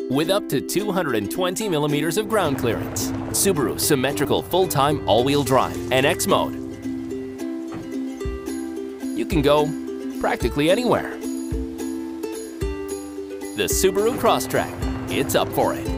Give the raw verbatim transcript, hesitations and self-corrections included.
With up to two hundred twenty millimeters of ground clearance, Subaru symmetrical full-time all-wheel drive and X mode. You can go practically anywhere. The Subaru Crosstrek, it's up for it.